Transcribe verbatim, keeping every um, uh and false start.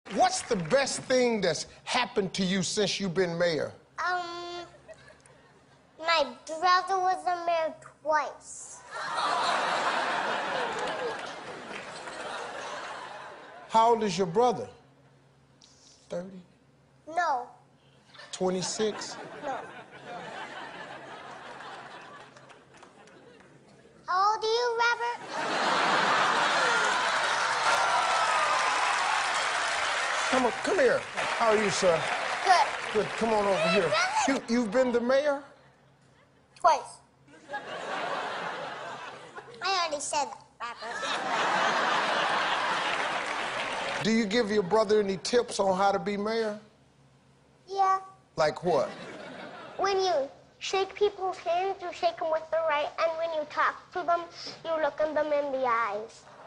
What's the best thing that's happened to you since you've been mayor? Um, my brother was the mayor twice. How old is your brother? thirty? No. twenty-six? No. How old are you, Robert? Come on, come here. How are you, sir? Good. Good, come on over here. You, you've been the mayor? Twice. I already said that, Robert. Do you give your brother any tips on how to be mayor? Yeah. Like what? When you shake people's hands, you shake them with the right, and when you talk to them, you look at them in the eyes.